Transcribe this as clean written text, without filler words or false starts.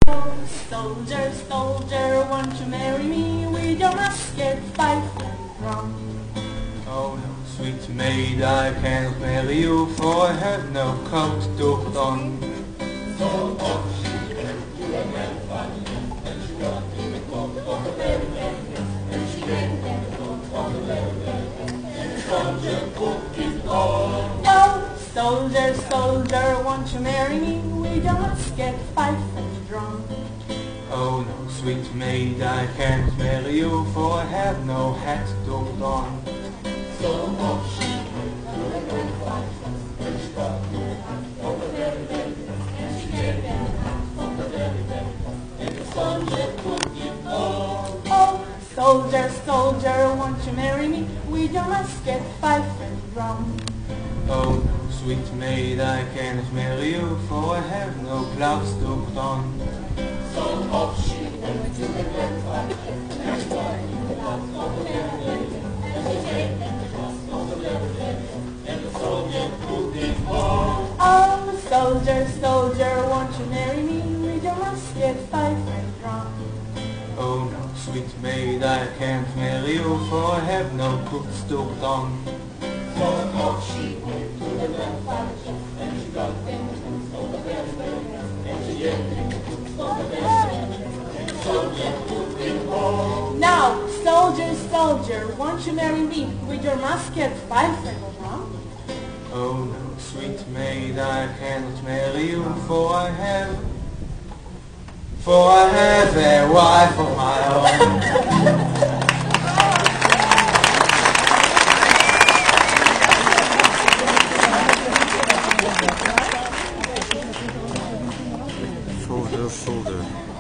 Soldier, soldier, won't you marry me with your musket, fife and drum? Oh no, sweet maid, I cannot marry you, for I have no coat to put on. So off she went to a man funny, and she got in the coat of the very man, and she came in the coat of the very man, and the soldier put it on. Oh, soldier, soldier, won't you marry me with your musket, fife and drum? Oh no, sweet maid, I can't marry you, for I have no hat to put on. So off she went to a man funny, and she got in the coat of the very man, and she came in the coat of the very man, and the soldier put it on. Oh, soldier, soldier, won't you marry me with your musket, fife and drum? Oh no, sweet maid, I cannot marry you, for I have no gloves to put on. So off she went to the grandfather, and she got in the house of the very lady, and she came in the house of the very lady, and the soldier put it on. Oh, soldier, soldier, won't you marry me with your musket, fife and drum? Oh no, sweet maid, I can't marry you, for I have no boots to put on. So off she went to the grandfather, and she got in the house of the very lady, and she came in the house of the very lady, and the soldier put it on. Now, soldier, soldier, won't you marry me with your musket, fife and drum? Oh no, sweet maid, I cannot marry you, for I have a wife of my own. Soldier, soldier.